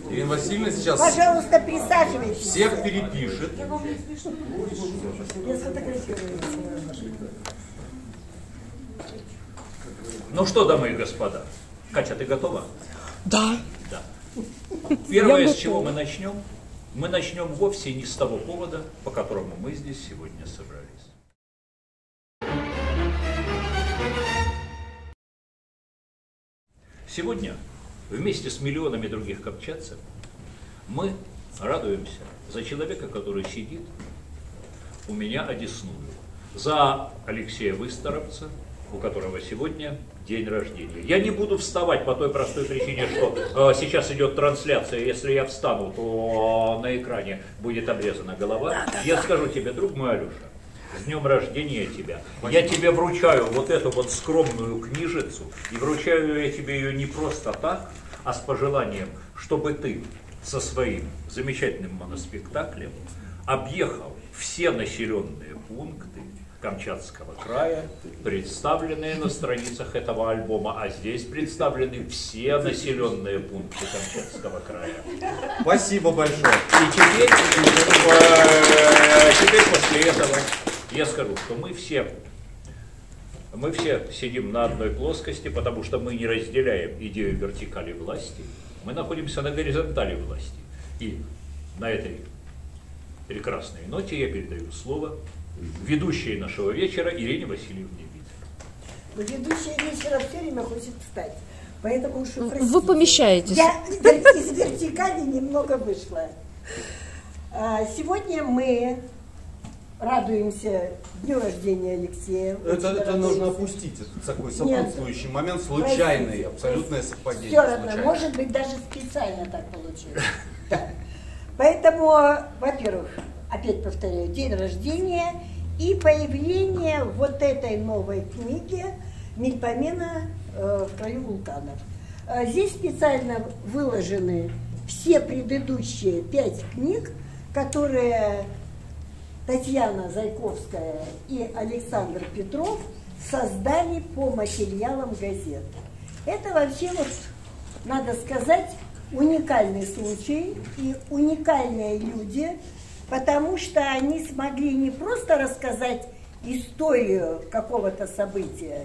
Ирина Васильевна сейчас пожалуйста, присаживайтесь. всех перепишет. Я сфотографирую. Ну что, дамы и господа, Катя, ты готова? Да. Да. Первое, с чего мы начнем вовсе не с того повода, по которому мы здесь сегодня собрались. Сегодня вместе с миллионами других камчатцев мы радуемся за человека, который сидит у меня одесную, за Алексея Высторовца, у которого сегодня день рождения. Я не буду вставать по той простой причине, что сейчас идет трансляция. Если я встану, то на экране будет обрезана голова. Я скажу тебе, друг мой Алеша, с днем рождения тебя. Я тебе вручаю вот эту вот скромную книжицу. И вручаю я тебе ее не просто так, а с пожеланием, чтобы ты со своим замечательным моноспектаклем объехал все населенные пункты Камчатского края, представленные на страницах этого альбома, а здесь представлены все населенные пункты Камчатского края. Спасибо большое. И теперь после этого я скажу, что мы все сидим на одной плоскости, потому что мы не разделяем идею вертикали власти, мы находимся на горизонтали власти. И на этой прекрасной ноте я передаю слово ведущей нашего вечера Ирине Васильевне Витер. Ведущая вечера все время хочет встать. Поэтому уж Вы помещаетесь. Я из вертикали немного вышла. Сегодня мы радуемся дню рождения Алексея. Это нужно опустить. Это такой сопутствующий момент, случайный, абсолютное совпадение. Все равно, может быть, даже специально так получилось. Да. Поэтому, во-первых, опять повторяю, день рождения и появление вот этой новой книги Мельпомена в краю вулканов. Здесь специально выложены все предыдущие 5 книг, которые Татьяна Зайковская и Александр Петров создали по материалам газет. Это вообще, вот, надо сказать, уникальный случай и уникальные люди, потому что они смогли не просто рассказать историю какого-то события,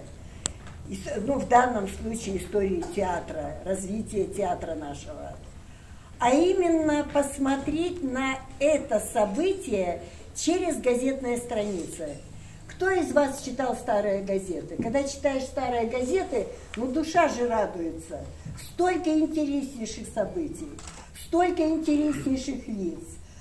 ну, в данном случае историю театра, развитие театра нашего, а именно посмотреть на это событие через газетные страницы. Кто из вас читал старые газеты? Когда читаешь старые газеты, ну, душа же радуется. Столько интереснейших событий, столько интереснейших лиц.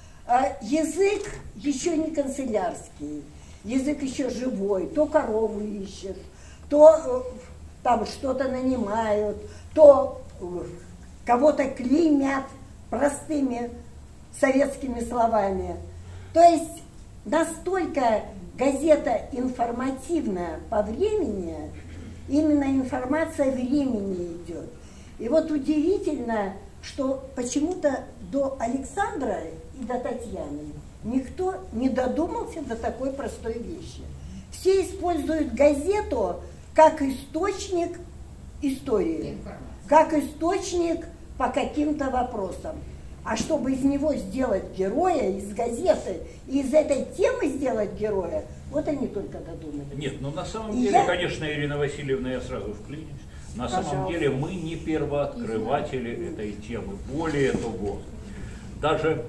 Язык еще не канцелярский, язык еще живой, то корову ищет, то там что-то нанимают, то кого-то клеймят простыми советскими словами. То есть настолько газета информативная по времени, именно информация времени идет. И вот удивительно, что почему-то до Александра и до Татьяны никто не додумался до такой простой вещи. Все используют газету как источник истории, как источник по каким-то вопросам. А чтобы из него сделать героя, из газеты, и из этой темы сделать героя, вот они только додумались. Нет, ну на самом деле, конечно, Ирина Васильевна, я сразу вклинюсь. На самом деле мы не первооткрыватели этой темы. Более того, даже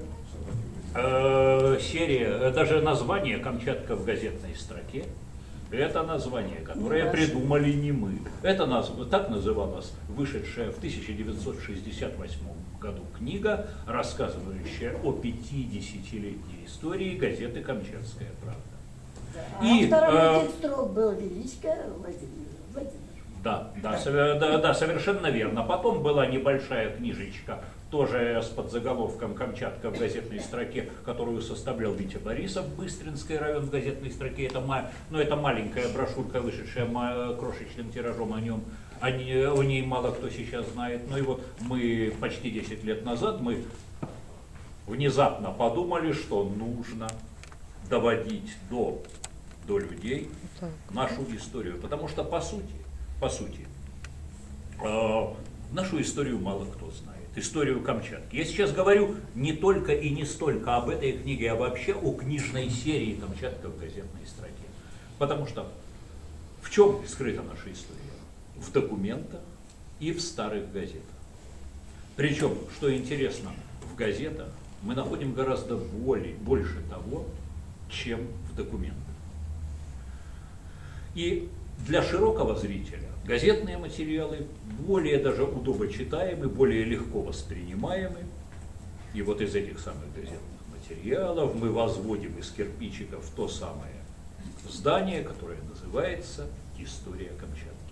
даже название «Камчатка в газетной строке» — это название, которое придумали не мы. Это так называлась вышедшая в 1968 году книга, рассказывающая о 50-летней истории газеты «Камчатская правда». И второй строк был Величко Владимир. Да, совершенно верно. Потом была небольшая книжечка, тоже с подзаголовком «Камчатка в газетной строке», которую составлял Витя Борисов, Быстринский район в газетной строке. Это маленькая брошюрка, вышедшая крошечным тиражом о нем. О ней мало кто сейчас знает. Ну и вот мы почти 10 лет назад мы внезапно подумали, что нужно доводить до людей нашу историю. Потому что по сути, нашу историю мало кто знает. историю Камчатки. Я сейчас говорю не только и не столько об этой книге, а вообще о книжной серии «Камчатка» в газетной строке. Потому что в чем скрыта наша история? В документах и в старых газетах. Причем, что интересно, в газетах мы находим гораздо больше того, чем в документах. И для широкого зрителя газетные материалы более даже удобочитаемы, более легко воспринимаемы. И вот из этих самых газетных материалов мы возводим из кирпичиков то самое здание, которое называется «История Камчатки».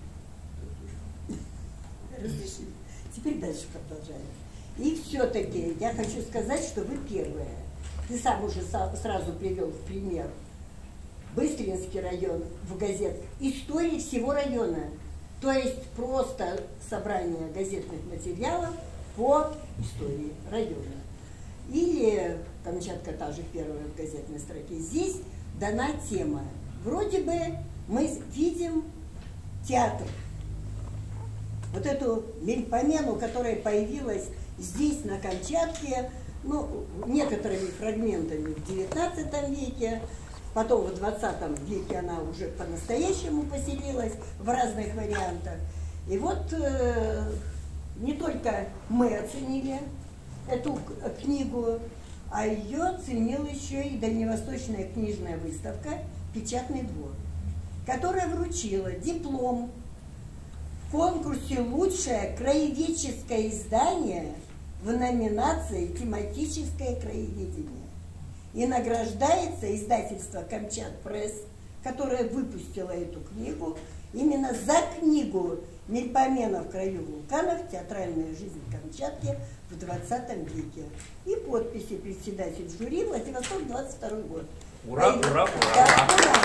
Разрешите. Теперь дальше продолжаем. И все-таки я хочу сказать, что вы первые. Ты сам уже сразу привел в пример Быстринский район в газетах. Истории всего района. То есть просто собрание газетных материалов по истории района. Или Камчатка та же первая в газетной строке. Здесь дана тема. Вроде бы мы видим театр. Вот эту мельпомену, которая появилась здесь, на Камчатке, ну, некоторыми фрагментами в XIX веке, потом в XX веке она уже по-настоящему поселилась в разных вариантах. И вот не только мы оценили эту книгу, а ее оценила еще и Дальневосточная книжная выставка «Печатный двор», которая вручила диплом в конкурсе «Лучшее краеведческое издание» в номинации «Тематическое краеведение». И награждается издательство «Камчат Пресс», которое выпустило эту книгу, именно за книгу «Мельпомена в краю вулканов. Театральная жизнь Камчатки в 20 веке». И подписи председатель жюри Владивосток, 22 год. Ура, ура, ура! Да, ура!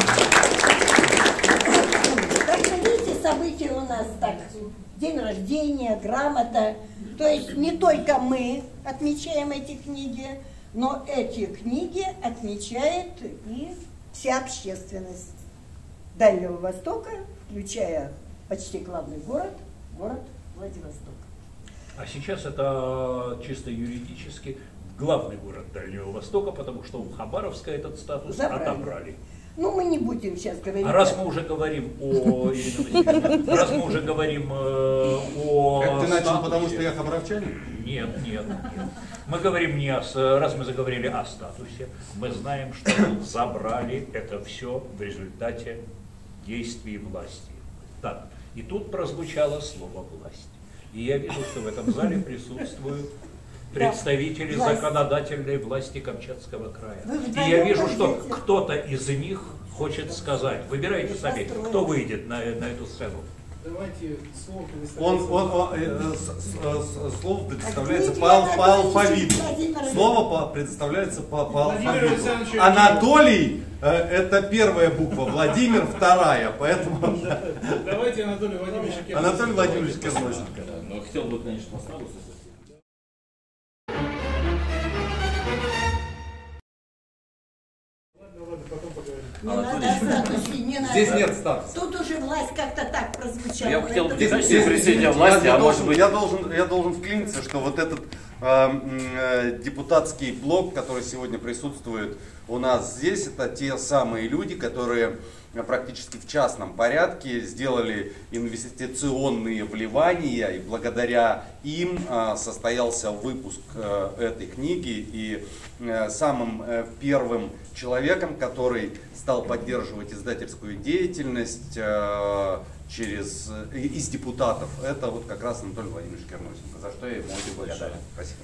Так что, видите, события у нас так, день рождения, грамота. То есть не только мы отмечаем эти книги, но эти книги отмечает и вся общественность Дальнего Востока, включая почти главный город Владивосток. А сейчас это чисто юридически главный город Дальнего Востока, потому что у Хабаровска этот статус отобрали. Ну, мы не будем сейчас говорить. А раз мы уже говорим о... Раз мы уже говорим о... Как ты начал, потому что я хабаровчанин? Нет. Мы говорим не о... Раз мы заговорили о статусе, мы знаем, что забрали это все в результате действий власти. Так, и тут прозвучало слово «власть». И я вижу, что в этом зале присутствуют представители законодательной власти Камчатского края. И я вижу, что кто-то из них хочет сказать. Выбирайте сами, кто выйдет на эту сцену. Давайте слово предоставляется. Слово предоставляется по алфавиту. Слово предоставляется по алфавиту. Анатолий это первая буква, Владимир вторая, поэтому... Давайте Анатолий Владимирович Керносенко. Анатолий Владимирович Керносенко. Но хотел бы, конечно, по статусу. Потом поговорим. Не надо о статусе, не надо. Здесь нет статуса. Тут уже власть как-то так прозвучала. Я бы хотел Это здесь присоединить власти, а может быть... Я должен вклиниться, что вот этот депутатский блок, который сегодня присутствует у нас здесь, это те самые люди, которые практически в частном порядке сделали инвестиционные вливания, и благодаря им состоялся выпуск этой книги. И самым первым человеком, который стал поддерживать издательскую деятельность из депутатов, это вот как раз Анатолий Владимирович Керносенко, за что я ему очень благодарен. Спасибо.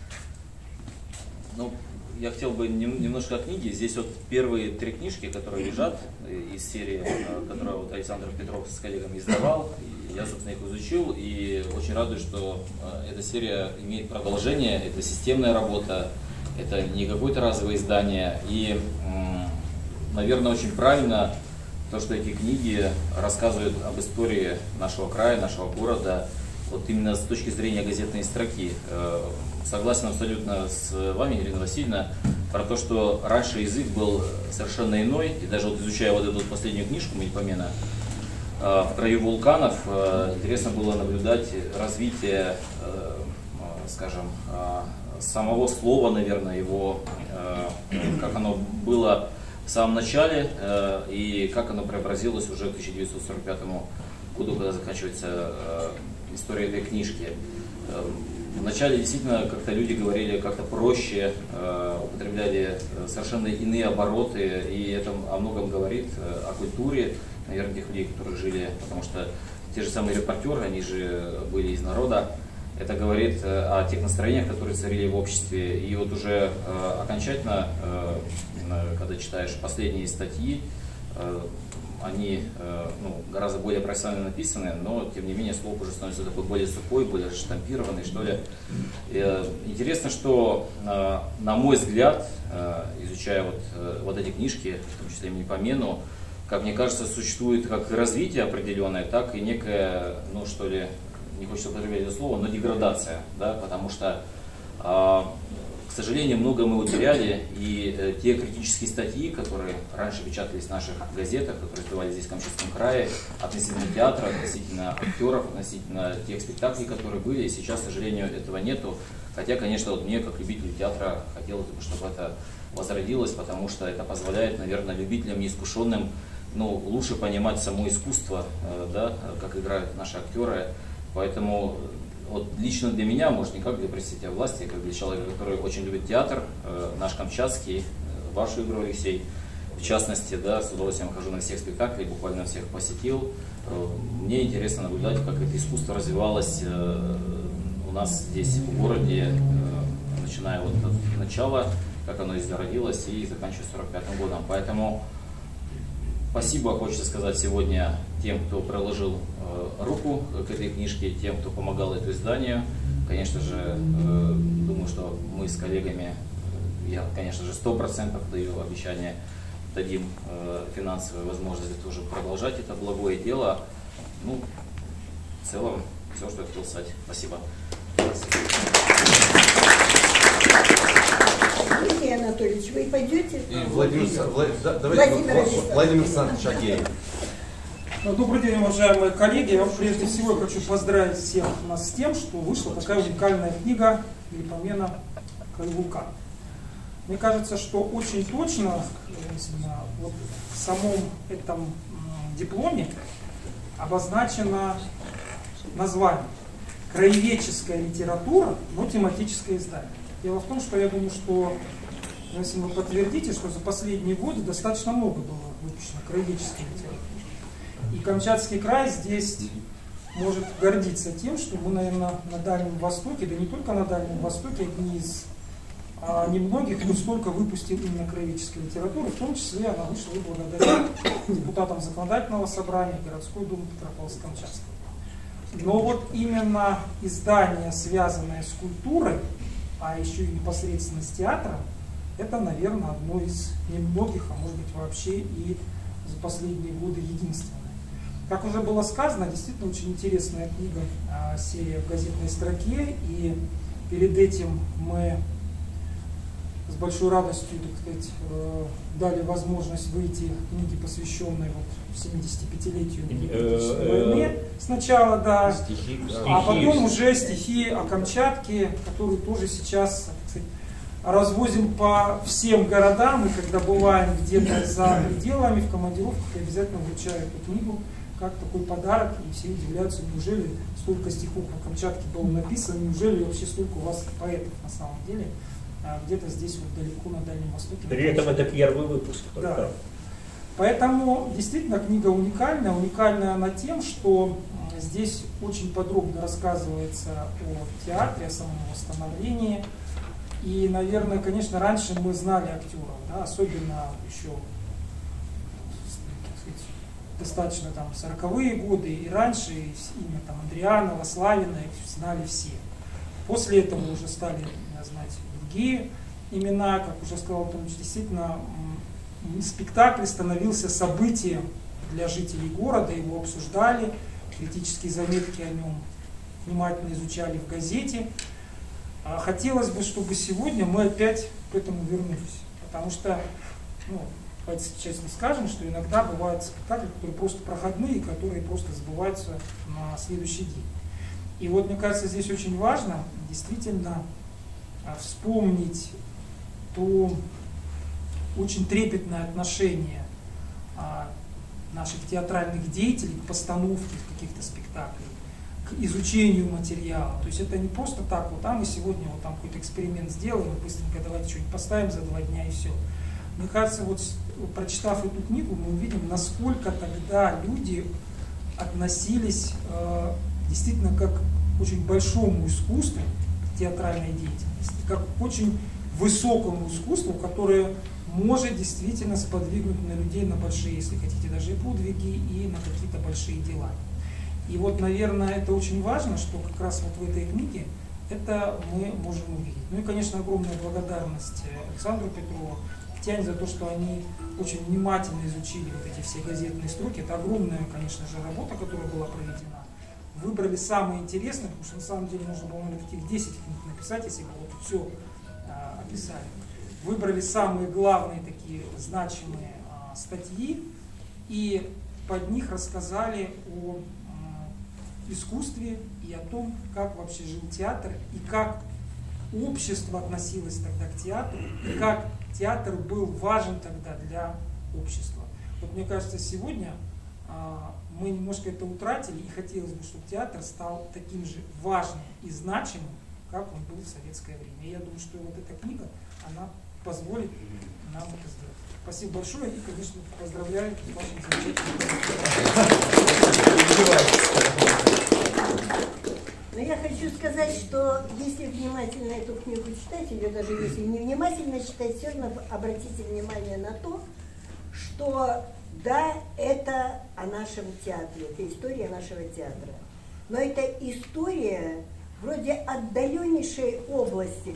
Ну, я хотел бы немножко о книге. Здесь вот первые 3 книжки, которые лежат из серии, которую вот Александр Петров с коллегами издавал. И я, собственно, их изучил и очень радуюсь, что эта серия имеет продолжение. Это системная работа, это не какое-то разовое издание. И, наверное, очень правильно то, что эти книги рассказывают об истории нашего края, нашего города, вот именно с точки зрения газетной строки. Согласен абсолютно с вами, Ирина Васильевна, про то, что раньше язык был совершенно иной, и даже вот изучая вот эту последнюю книжку Мельпомена в краю вулканов, интересно было наблюдать развитие скажем, самого слова, наверное, его, как оно было в самом начале и как оно преобразилось уже к 1945 году, когда заканчивается история этой книжки. Вначале действительно как-то люди говорили как-то проще, употребляли совершенно иные обороты, и это о многом говорит о культуре, наверное, тех людей, которые жили, потому что те же самые репортеры, они же были из народа. Это говорит о тех настроениях, которые царили в обществе. И вот уже окончательно, когда читаешь последние статьи, они гораздо более профессионально написаны, но тем не менее слог уже становится такой более сухой, более штампированный, что ли. Интересно, что, на мой взгляд, изучая вот эти книжки, в том числе имени Помену, как мне кажется, существует как развитие определенное, так и некое, ну что ли, не хочется употреблять это слово, но деградация, да, потому что, к сожалению, много мы утеряли, и те критические статьи, которые раньше печатались в наших газетах, которые издавались здесь в Камчатском крае, относительно театра, относительно актеров, относительно тех спектаклей, которые были, сейчас, к сожалению, этого нету. Хотя, конечно, вот мне, как любителю театра, хотелось бы, чтобы это возродилось, потому что это позволяет, наверное, любителям неискушенным, лучше понимать само искусство, да, как играют наши актеры. Поэтому вот лично для меня, может, не как для представителя власти, а как для человека, который очень любит театр, наш камчатский, вашу игру, Алексей, в частности, да, с удовольствием хожу на всех спектаклях, буквально всех посетил. Мне интересно наблюдать, как это искусство развивалось у нас здесь в городе, начиная вот от начала, как оно здесь зародилось и заканчивая 45-м годом. Поэтому спасибо, хочется сказать сегодня тем, кто приложил руку к этой книжке, тем, кто помогал этому изданию. Конечно же, думаю, что мы с коллегами, я, конечно же, 100% даю обещание, дадим финансовую возможность для того, чтобы продолжать это благое дело. В целом, все, что я хотел сказать. Спасибо. Дмитрий Анатольевич, вы пойдете? Владимир Александрович Агеев. Добрый день, уважаемые коллеги. Прежде всего я хочу поздравить всех нас с тем, что вышла такая уникальная книга Помена «Вулкан». Мне кажется, что очень точно вот в самом этом дипломе обозначено название «Краеведческая литература, но тематическое издание». Дело в том, что я думаю, что если вы подтвердите, что за последние годы достаточно много было выпущено краеведческой литературы. И Камчатский край здесь может гордиться тем, что мы, наверное, на Дальнем Востоке, да не только на Дальнем Востоке, одни из немногих, кто столько выпустил именно краеведческой литературы, в том числе она вышла и благодаря депутатам Законодательного собрания городской думы Петропавловска-Камчатского. Но вот именно издание, связанное с культурой, а еще и непосредственно с театром, это, наверное, одно из немногих, а может быть вообще и за последние годы единственное. Как уже было сказано, действительно очень интересная книга, серия в газетной строке, и перед этим мы с большой радостью, так сказать, дали возможность выйти книги, посвященной 75-летию войны сначала, да, а потом уже стихи о Камчатке, которые тоже сейчас, так сказать, развозим по всем городам, и когда бываем где-то за пределами, в командировках, я обязательно вручаю эту книгу как такой подарок, и все удивляются, неужели столько стихов о Камчатке было написано, неужели вообще столько у вас поэтов на самом деле, где-то здесь вот далеко на Дальнем Востоке. При этом это первый выпуск. Да. Поэтому действительно книга уникальная она тем, что здесь очень подробно рассказывается о театре, о самом восстановлении. И, наверное, конечно, раньше мы знали актеров, да, особенно еще, так сказать, достаточно там 40-е годы и раньше, имя там Андрианова, Славина, их знали все. После этого уже стали знать другие имена, как уже сказал Томич, действительно спектакль становился событием для жителей города, его обсуждали, критические заметки о нем внимательно изучали в газете. Хотелось бы, чтобы сегодня мы опять к этому вернулись, потому что, давайте честно скажем, что иногда бывают спектакли, которые просто проходные, которые просто забываются на следующий день. И вот, мне кажется, здесь очень важно действительно вспомнить то очень трепетное отношение наших театральных деятелей к постановке каких-то спектаклей, к изучению материала. То есть это не просто так, вот, мы сегодня вот там какой-то эксперимент сделаем, быстренько давайте что-нибудь поставим за 2 дня и все. Мне кажется, вот прочитав эту книгу, мы увидим, насколько тогда люди относились действительно как к очень большому искусству театральной деятельности, как к очень высокому искусству, которое может действительно сподвигнуть на людей на большие, если хотите, даже и подвиги, и на какие-то большие дела. И вот, наверное, это очень важно, что как раз вот в этой книге это мы можем увидеть. Ну и, конечно, огромная благодарность Александру Петрову, Татьяне за то, что они очень внимательно изучили вот эти все газетные строки. Это огромная, конечно же, работа, которая была проведена. Выбрали самые интересные, потому что на самом деле можно было, наверное, таких 10 книг написать, если бы вот все описали. Выбрали самые главные такие значимые статьи и под них рассказали о искусстве и о том, как вообще жил театр и как общество относилось тогда к театру, и как театр был важен тогда для общества. Вот мне кажется, сегодня мы немножко это утратили, и хотелось бы, чтобы театр стал таким же важным и значимым, как он был в советское время. И я думаю, что вот эта книга, она позволит нам это сделать. Спасибо большое и, конечно, поздравляю с вашим замечательным. Но я хочу сказать, что если внимательно эту книгу читать, или даже если не внимательно читать, все равно обратите внимание на то, что да, это о нашем театре, это история нашего театра. Но это история вроде отдаленнейшей области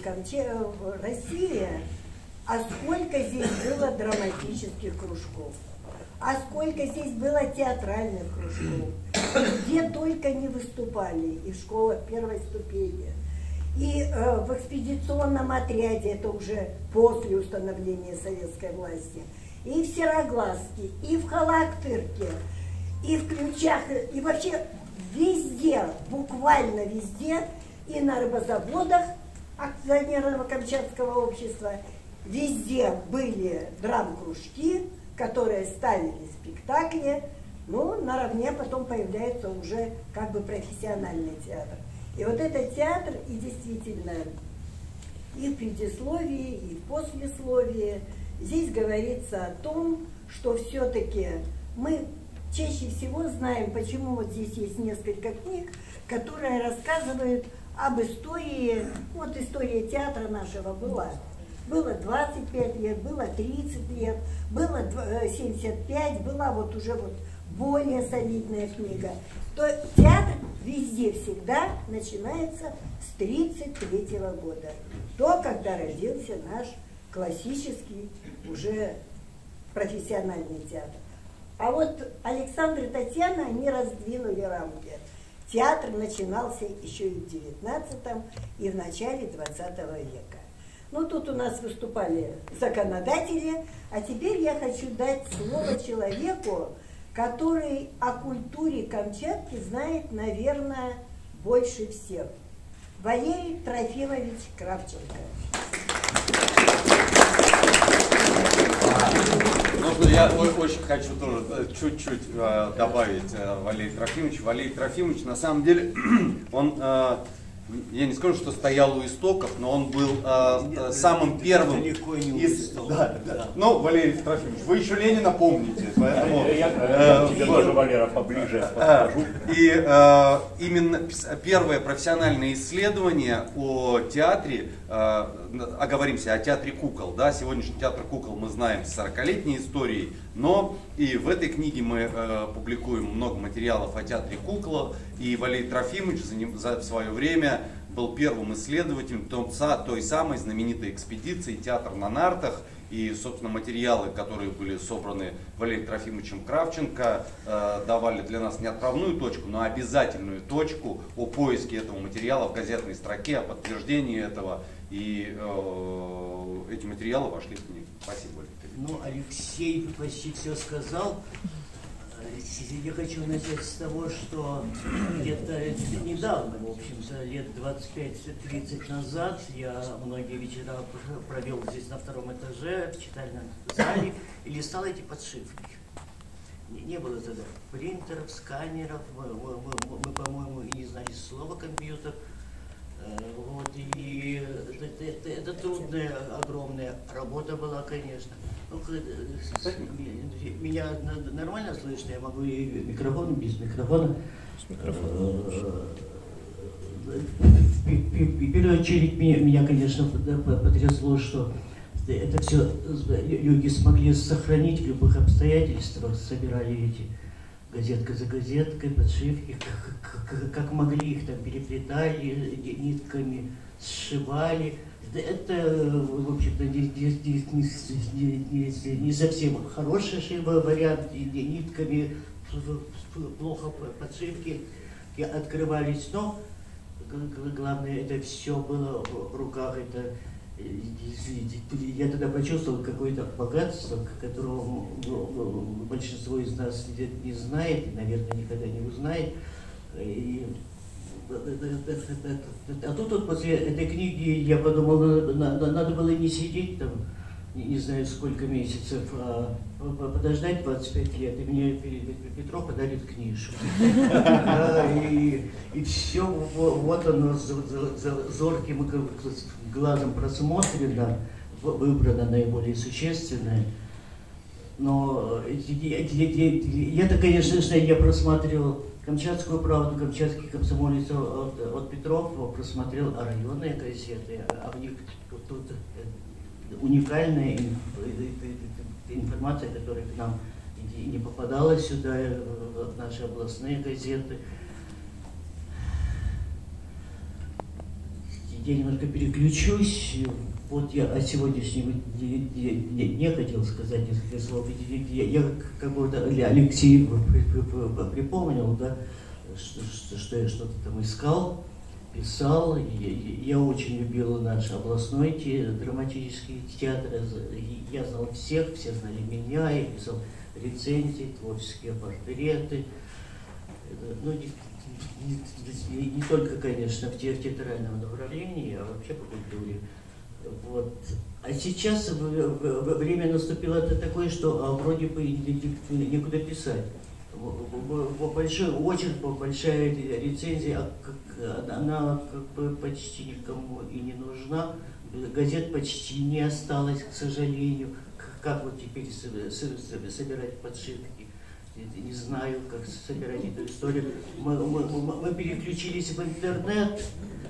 России, а сколько здесь было драматических кружков, а сколько здесь было театральных кружков, где только не выступали, и в школах первой ступени, и в экспедиционном отряде, это уже после установления советской власти, и в Сероглазке, и в Халактырке, и в Ключах, и вообще везде, буквально везде, и на рыбозаводах акционерного Камчатского общества, везде были драм-кружки, которые ставили спектакли, ну, наравне потом появляется уже как бы профессиональный театр. И вот этот театр, и действительно, и в предисловии, и в послесловии, здесь говорится о том, что все-таки мы чаще всего знаем, почему вот здесь есть несколько книг, которые рассказывают об истории, вот история театра нашего была. Было 25 лет, было 30 лет, было 75, была вот уже вот более солидная книга. То театр везде всегда начинается с 1933 года. То, когда родился наш классический уже профессиональный театр. А вот Александр и Татьяна, они раздвинули рамки. Театр начинался еще и в 19 и в начале 20 века. Ну, тут у нас выступали законодатели, а теперь я хочу дать слово человеку, который о культуре Камчатки знает, наверное, больше всех. Валерий Трофимович Кравченко. Ну, я очень хочу тоже чуть-чуть добавить Валерий Трофимович. Валерий Трофимович, на самом деле, он... Я не скажу, что стоял у истоков, но он был самым первым из... Ну, Валерий Трофимович, вы еще Ленина помните, поэтому... Я тебе тоже, Валера, поближе подскажу. И именно первое профессиональное исследование о театре, оговоримся, о театре кукол, да, сегодняшний театр кукол мы знаем с 40-летней историей, но и в этой книге мы публикуем много материалов о театре кукол, и Валерий Трофимович в свое время был первым исследователем той самой знаменитой экспедиции «Театр на нартах». И, собственно, материалы, которые были собраны Валерием Трофимовичем Кравченко, давали для нас не отправную точку, но обязательную точку о поиске этого материала в газетной строке, о подтверждении этого. И эти материалы вошли в книгу. Спасибо, Валерий. Ну, Алексей почти все сказал. Я хочу начать с того, что где-то недавно, в общем-то, лет 25-30 назад, я многие вечера провел здесь на втором этаже, в читальном зале, и листал эти подшивки. Не было тогда принтеров, сканеров, мы по-моему, и не знали слова компьютер. Вот, и это трудная, огромная работа была, конечно. Ну, меня нормально слышно, я могу и микрофон, без микрофона. В первую очередь меня, конечно, потрясло, что это все люди смогли сохранить в любых обстоятельствах, собирали эти газетка за газеткой, подшивки, как могли их там переплетали, нитками сшивали. Это, в общем-то, не совсем хороший вариант, нитками плохо подшивки открывались, но главное, это все было в руках, это я тогда почувствовал какое-то богатство, которого большинство из нас не знает, и, наверное, никогда не узнает. А тут вот после этой книги я подумал, надо было не сидеть там, не знаю сколько месяцев, а подождать 25 лет, и мне Петров подарит книжку. И все, вот оно зорким глазом просмотрено, выбрано наиболее существенное. Но я-то, конечно, я просматривал «Камчатскую правду», «Камчатский комсомолец» от Петрова, просмотрел районные газеты, а в них тут уникальная информация, которая к нам не попадала сюда, в наши областные газеты. Я немножко переключусь. Вот я о сегодняшнем не хотел сказать несколько слов. Я как бы Алексею припомнил, да, что я что-то там искал, писал. Я очень любил наш областной драматический театр. Я знал всех, все знали меня. Я писал рецензии, творческие портреты. Ну, не только, конечно, в театральном направлении, а вообще по культуре. Вот. А сейчас время наступило такое, что вроде бы некуда писать. Большой очерк, большая рецензия, она как бы почти никому и не нужна. Газет почти не осталось, к сожалению. Как вот теперь собирать подшивки? Не знаю, как собирать эту историю. Мы переключились в интернет,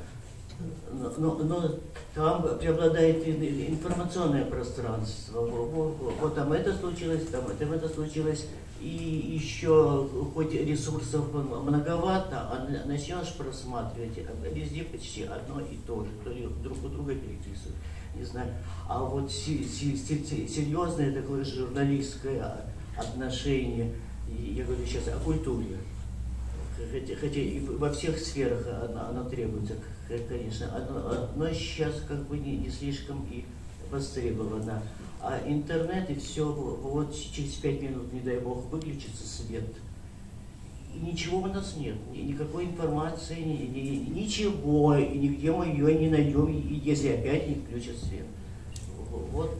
но там преобладает информационное пространство. Вот там это случилось, там это случилось. И еще хоть ресурсов многовато, а начнешь просматривать, везде почти одно и то же, то ли друг у друга переписывают, не знаю. А вот серьезное такое журналистское отношение, я говорю сейчас о культуре, хотя и во всех сферах оно требуется, конечно, но сейчас как бы не слишком и востребовано. А интернет и все, вот через 5 минут, не дай бог, выключится свет. И ничего у нас нет, никакой информации, ничего, и нигде мы ее не найдем, если опять не включат свет. Вот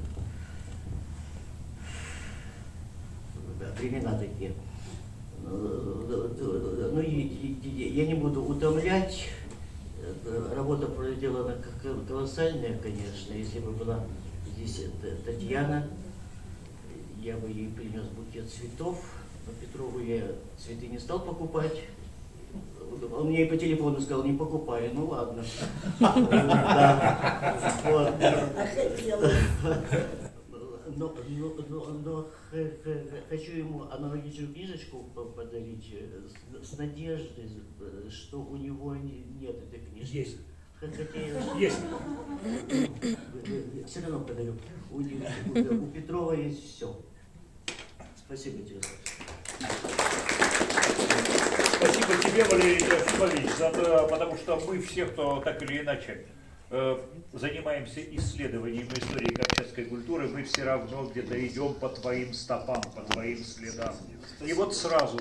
времена такие. Ну, я не буду утомлять. Работа проделана колоссальная, конечно. Если бы была здесь Татьяна, я бы ей принес букет цветов. Но Петрову я цветы не стал покупать. Он мне и по телефону сказал, не покупай. Ну ладно. Но хочу ему аналогичную книжечку подарить с надеждой, что у него нет этой книжки. Есть. Хотя Есть. Все равно подарю. У Петрова есть все. Спасибо тебе. Спасибо тебе, Валерий Филиппович, потому что мы все, кто так или иначе занимаемся исследованием истории камчатской культуры, мы все равно где-то идем по твоим стопам, по твоим следам. И вот сразу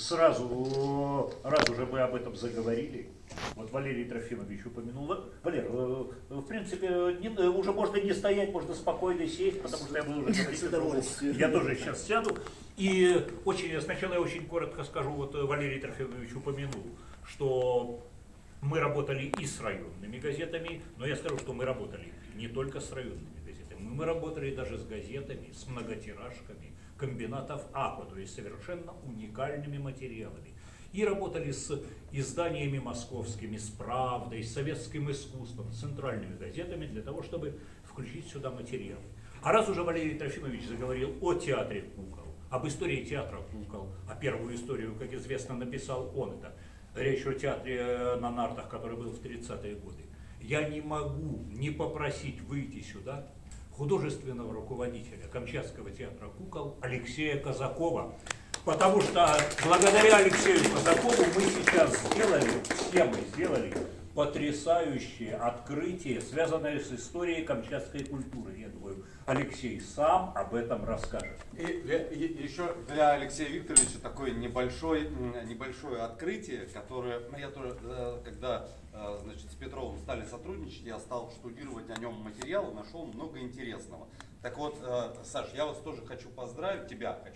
раз уже мы об этом заговорили, вот Валерий Трофимович упомянул. Валер, в принципе, уже можно не стоять, можно спокойно сесть, потому что я буду уже говорить. Я тоже сейчас сяду. И сначала я очень коротко скажу, вот Валерий Трофимович упомянул, что мы работали и с районными газетами, но я скажу, что мы работали не только с районными газетами, мы работали даже с газетами, с многотиражками комбинатов АКО, то есть совершенно уникальными материалами. И работали с изданиями московскими, с «Правдой», с «Советским искусством», с центральными газетами для того, чтобы включить сюда материалы. А раз уже Валерий Трофимович заговорил о театре кукол, об истории театра кукол, а первую историю, как известно, написал он, это речь о театре на нартах, который был в 30-е годы, я не могу не попросить выйти сюда художественного руководителя Камчатского театра кукол Алексея Казакова. Потому что благодаря Алексею Казакову мы сделали потрясающее открытие, связанное с историей камчатской культуры. Я думаю, Алексей сам об этом расскажет. И еще для Алексея Викторовича такое небольшое открытие, которое я тоже, когда с Петровым стали сотрудничать, я стал штудировать о нем материал, нашел много интересного. Так вот, Саш, я вас тоже хочу поздравить,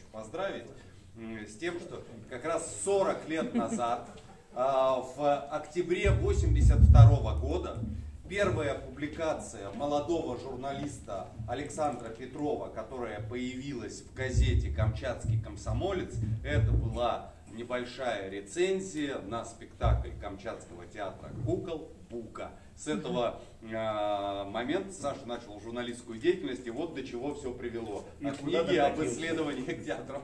с тем, что как раз 40 лет назад, в октябре 1982 года, первая публикация молодого журналиста Александра Петрова, которая появилась в газете «Камчатский комсомолец», это была небольшая рецензия на спектакль Камчатского театра кукол «Бука». С этого момента Саша начал журналистскую деятельность, и вот до чего все привело. От книги об исследованиях театра.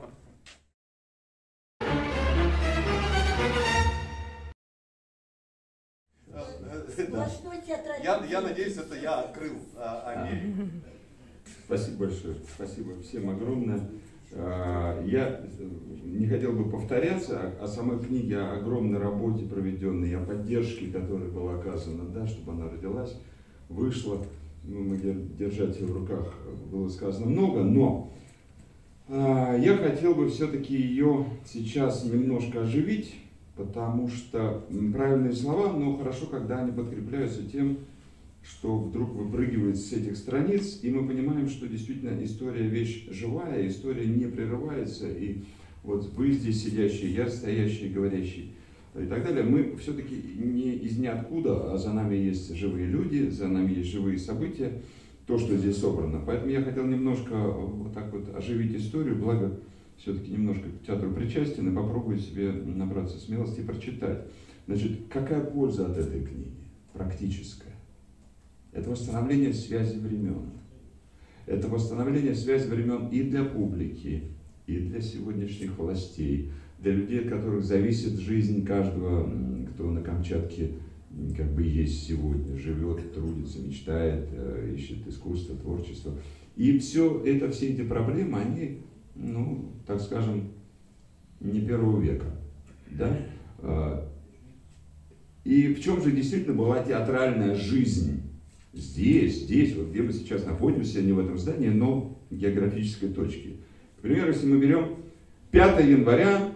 Я надеюсь, это я открыл Америку. Спасибо большое. Спасибо всем огромное. Я не хотел бы повторяться о самой книге, о огромной работе проведенной, о поддержке, которая была оказана, да, чтобы она родилась, вышла. Мы держать ее в руках было сказано много, но я хотел бы все-таки ее сейчас немножко оживить, потому что правильные слова, но хорошо, когда они подкрепляются тем, что вдруг выпрыгивает с этих страниц, и мы понимаем, что действительно история вещь живая, история не прерывается, и вот вы здесь сидящие, я стоящий, говорящий и так далее, мы все-таки не из ниоткуда, а за нами есть живые люди, за нами есть живые события, то, что здесь собрано. Поэтому я хотел немножко вот так вот оживить историю, благо все-таки немножко к театру причастен, и попробую себе набраться смелости и прочитать. Значит, какая польза от этой книги? Практическая. Это восстановление связи времен. Это восстановление связи времен и для публики, и для сегодняшних властей, для людей, от которых зависит жизнь каждого, кто на Камчатке как бы есть сегодня, живет, трудится, мечтает, ищет искусство, творчество. И все эти проблемы, они, ну, так скажем, не первого века. Да? И в чем же действительно была театральная жизнь? Здесь, вот где мы сейчас находимся, не в этом здании, но в географической точке. К примеру, если мы берем 5 января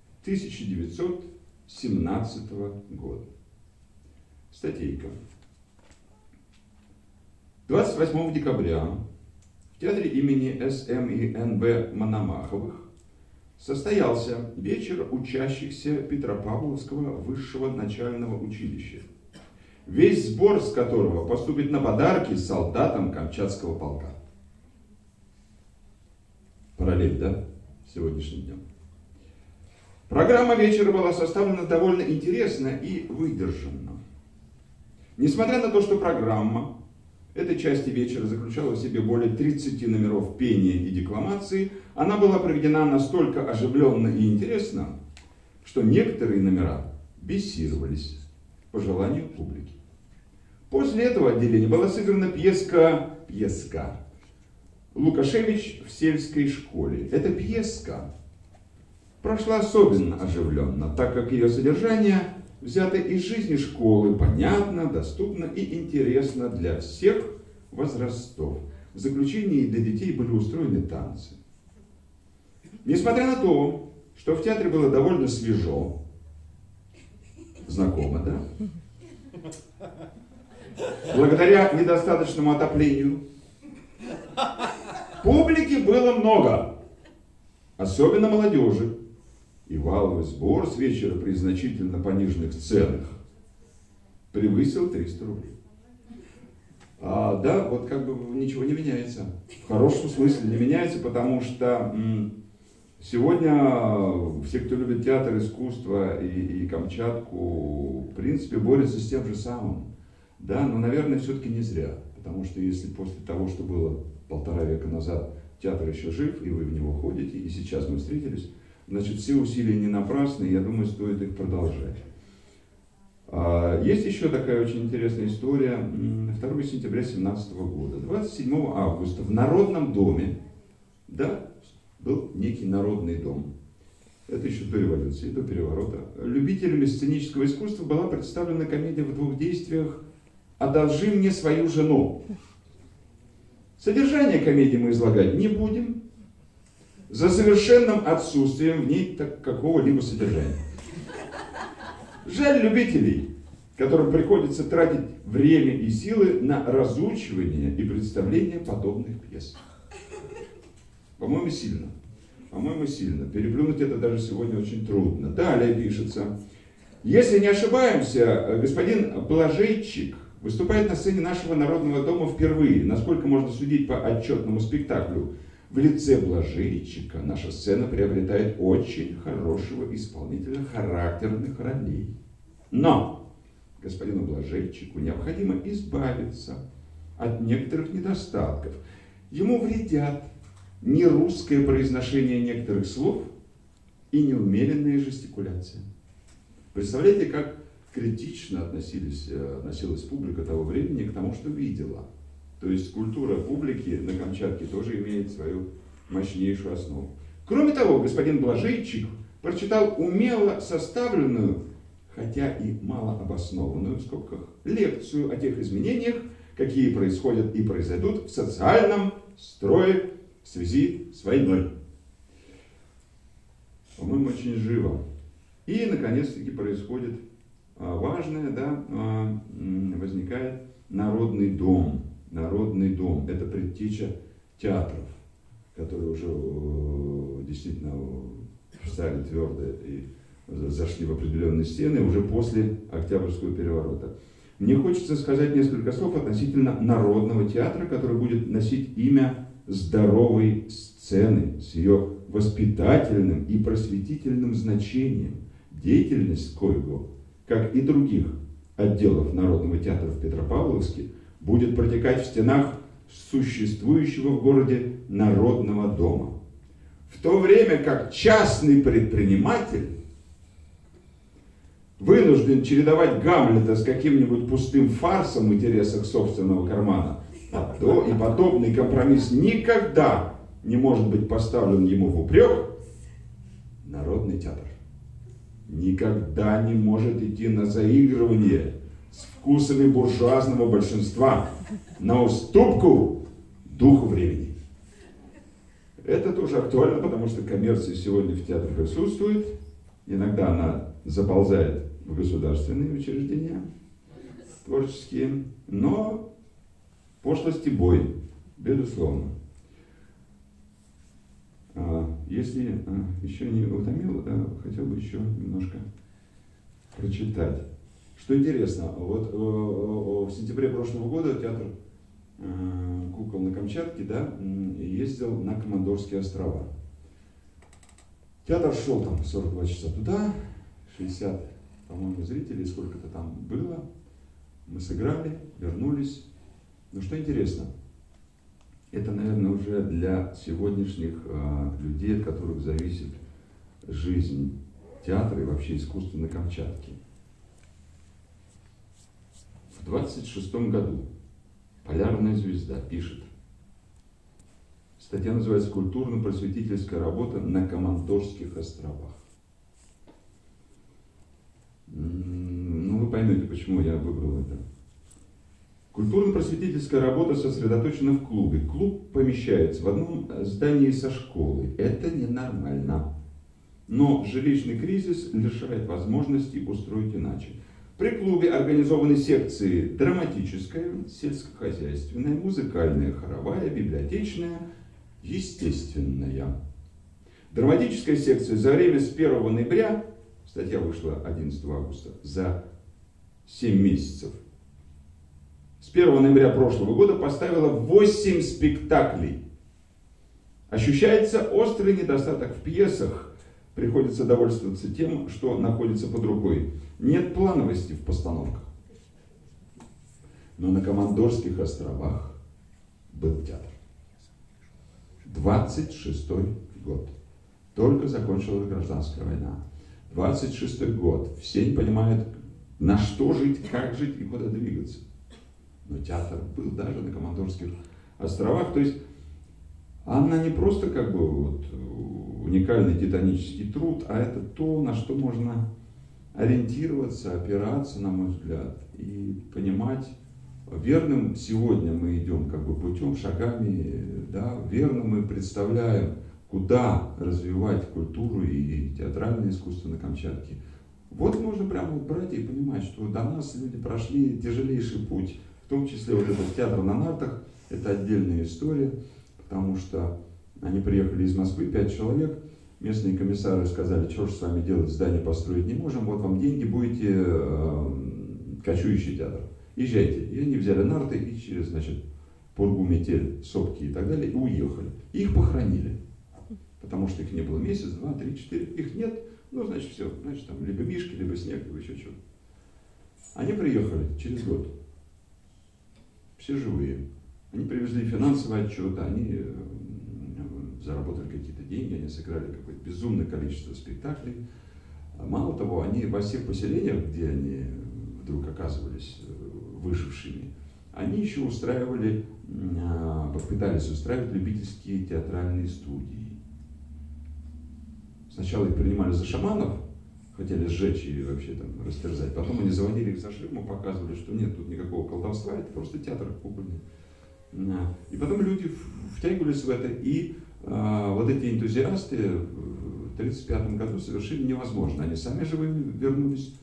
1917 года. Статейка. 28 декабря в театре имени С.М. и Н.Б. Мономаховых состоялся вечер учащихся Петропавловского высшего начального училища, весь сбор с которого поступит на подарки солдатам Камчатского полка. Параллель, да, с сегодняшним днем. Программа вечера была составлена довольно интересно и выдержанно. Несмотря на то, что программа этой части вечера заключала в себе более 30 номеров пения и декламации, она была проведена настолько оживленно и интересно, что некоторые номера бессировались по желанию публики. После этого отделения была сыграна пьеска «Лукашевич в сельской школе». Эта пьеска прошла особенно оживленно, так как ее содержание взято из жизни школы, понятно, доступно и интересно для всех возрастов. В заключении для детей были устроены танцы. Несмотря на то, что в театре было довольно свежо, знакомо, да? Благодаря недостаточному отоплению публики было много, особенно молодежи. И валовый сбор с вечера при значительно пониженных ценах превысил 300 рублей. Да, вот как бы ничего не меняется. В хорошем смысле не меняется, потому что сегодня все, кто любит театр, искусство и Камчатку, в принципе, борются с тем же самым. Да, но, наверное, все-таки не зря. Потому что если после того, что было 1,5 века назад, театр еще жив, и вы в него ходите, и сейчас мы встретились, значит, все усилия не напрасны, и я думаю, стоит их продолжать. Есть еще такая очень интересная история. 2 сентября 2017 года, 27 августа в Народном доме, да, был некий Народный дом. Это еще до революции, до переворота. Любителями сценического искусства была представлена комедия в 2 действиях «Одолжи мне свою жену». Содержание комедии мы излагать не будем, за совершенным отсутствием в ней какого-либо содержания. Жаль любителей, которым приходится тратить время и силы на разучивание и представление подобных пьес. По-моему, сильно. По-моему, сильно. Переплюнуть это даже сегодня очень трудно. Далее пишется. Если не ошибаемся, господин Блажейчик выступает на сцене нашего Народного дома впервые. Насколько можно судить по отчетному спектаклю, в лице Блажейчика наша сцена приобретает очень хорошего исполнителя характерных ролей. Но господину Блажейчику необходимо избавиться от некоторых недостатков. Ему вредят нерусское произношение некоторых слов и неумеренная жестикуляция. Представляете, как критично относилась публика того времени к тому, что видела. То есть культура публики на Камчатке тоже имеет свою мощнейшую основу. Кроме того, господин Блажейчик прочитал умело составленную, хотя и малообоснованную, в скобках, лекцию о тех изменениях, какие происходят и произойдут в социальном строе в связи с войной. По-моему, очень живо. И, наконец-таки, происходит важное, да, возникает Народный дом. Народный дом – это предтеча театров, которые уже действительно встали твердо и зашли в определенные стены уже после Октябрьского переворота. Мне хочется сказать несколько слов относительно Народного театра, который будет носить имя здоровой сцены с ее воспитательным и просветительным значением. Деятельность коего, как и других отделов Народного театра в Петропавловске, будет протекать в стенах существующего в городе Народного дома. В то время как частный предприниматель вынужден чередовать Гамлета с каким-нибудь пустым фарсом в интересах собственного кармана, и подобный компромисс никогда не может быть поставлен ему в упрек, Народный театр никогда не может идти на заигрывание с вкусами буржуазного большинства, на уступку духу времени. Это тоже актуально, потому что коммерция сегодня в театре присутствует. Иногда она заползает в государственные учреждения творческие, но пошлости бой, безусловно. Если еще не утомил, хотел бы еще немножко прочитать. Что интересно, вот в сентябре прошлого года театр кукол на Камчатке, да, ездил на Командорские острова. Театр шел там 42 часа туда, 60, по-моему, зрителей, сколько-то там было. Мы сыграли, вернулись. Но что интересно, это, наверное, уже для сегодняшних людей, от которых зависит жизнь театра и вообще искусства на Камчатке. В 26 году «Полярная звезда» пишет. Статья называется «Культурно-просветительская работа на Командорских островах». поймете, почему я выбрал это. Культурно-просветительская работа сосредоточена в клубе. Клуб помещается в одном здании со школой. Это ненормально. Но жилищный кризис лишает возможности устроить иначе. При клубе организованы секции драматическая, сельскохозяйственная, музыкальная, хоровая, библиотечная, естественная. Драматическая секция за время с 1 ноября, статья вышла 11 августа, за 7 месяцев, с 1 ноября прошлого года поставила 8 спектаклей. Ощущается острый недостаток в пьесах. Приходится довольствоваться тем, что находится под рукой. Нет плановости в постановках. Но на Командорских островах был театр. 26-й год. Только закончилась гражданская война. 26-й год. Все не понимают, на что жить, как жить и куда двигаться. Но театр был даже на Командорских островах. То есть она не просто как бы вот уникальный титанический труд, а это то, на что можно ориентироваться, опираться, на мой взгляд, и понимать, верным сегодня мы идем как бы путем, шагами, да, верно мы представляем, куда развивать культуру и театральное искусство на Камчатке. Вот можно прямо вот брать и понимать, что до нас люди прошли тяжелейший путь, в том числе вот этот театр на нартах, это отдельная история, потому что они приехали из Москвы, 5 человек, местные комиссары сказали, что же с вами делать, здание построить не можем, вот вам деньги, будете кочующий театр, езжайте. И они взяли нарты и через, значит, Пургу, Метель, Сопки и так далее, и уехали. И их похоронили, потому что их не было месяц, 2, 3, 4, их нет, ну, значит, все, значит, там либо мишки, либо снег, либо еще что-то. Они приехали через год, все живые. Они привезли финансовый отчет, они заработали какие-то деньги, они сыграли какое-то безумное количество спектаклей. Мало того, они во всех поселениях, где они вдруг оказывались выжившими, они еще устраивали, попытались устраивать любительские театральные студии. Сначала их принимали за шаманов, хотели сжечь и вообще там растерзать. Потом они заводили их за ширму, показывали, что нет тут никакого колдовства, это просто театр кукольный. И потом люди втягивались в это, и вот эти энтузиасты в 1935 году совершили невозможно. Они сами живыми вернулись,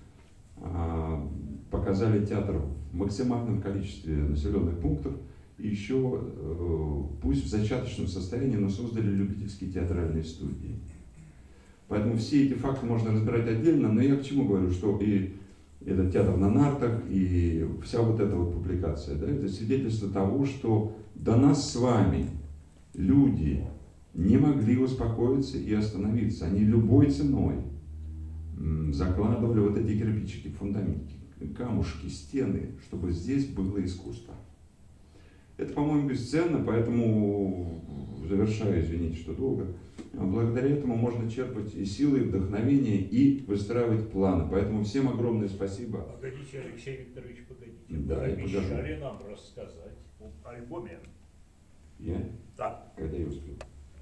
показали театр в максимальном количестве населенных пунктов, и еще, пусть в зачаточном состоянии, но создали любительские театральные студии. Поэтому все эти факты можно разбирать отдельно, но я к чему говорю, что и этот театр на нартах, и вся вот эта вот публикация, да, это свидетельство того, что до нас с вами люди не могли успокоиться и остановиться. Они любой ценой закладывали вот эти кирпичики, фундаментики, камушки, стены, чтобы здесь было искусство. Это, по-моему, бесценно, поэтому, завершаю, извините, что долго, благодаря этому можно черпать и силы, и вдохновение, и выстраивать планы. Поэтому всем огромное спасибо. Погодите, Алексей Викторович, погодите. Да, Вы я обещали нам рассказать об альбоме. Я? Да. Когда я успел?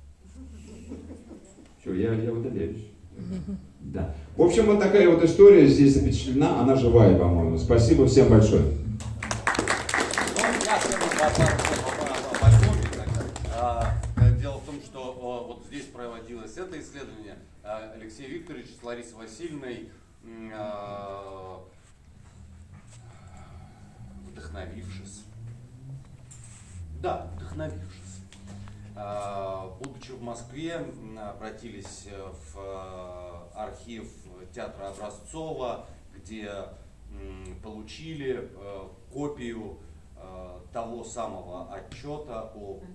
Все, я удаляюсь. Да. В общем, вот такая вот история здесь запечатлена, она живая, по-моему. Спасибо всем большое. Дело в том, что вот здесь проводилось это исследование. Алексей Викторович с Ларисой Васильевной, вдохновившись, будучи в Москве, обратились в архив театра Образцова, где получили копию того самого отчета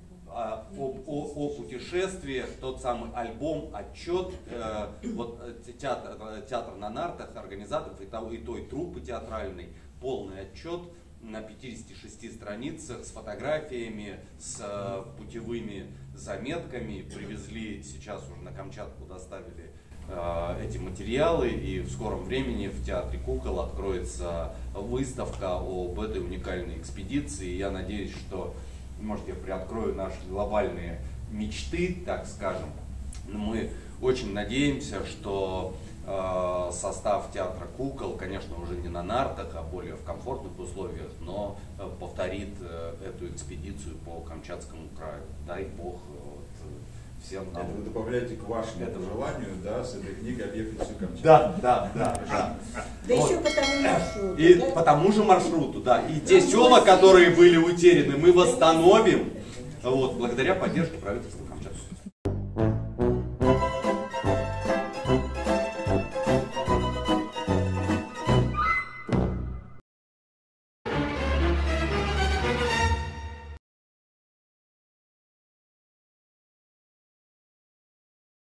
о путешествиях, тот самый альбом, отчет, вот театр на нартах, организаторов и той труппы театральной, полный отчет на 56 страницах с фотографиями, с путевыми заметками. Привезли, сейчас уже на Камчатку доставили эти материалы, и в скором времени в Театре кукол откроется выставка об этой уникальной экспедиции. Я надеюсь, что, может, я приоткрою наши глобальные мечты, так скажем. Мы очень надеемся, что состав театра кукол, конечно, уже не на нартах, а более в комфортных условиях, но повторит эту экспедицию по Камчатскому краю. Дай Бог всем нам. Это вы добавляете к вашему желанию, да, с этой книгой объехать всю Камчатку. Да. Да еще по тому маршруту. И да? по тому же маршруту, да. И те села, которые были утеряны, мы восстановим, вот, благодаря поддержке правительства Камчатки.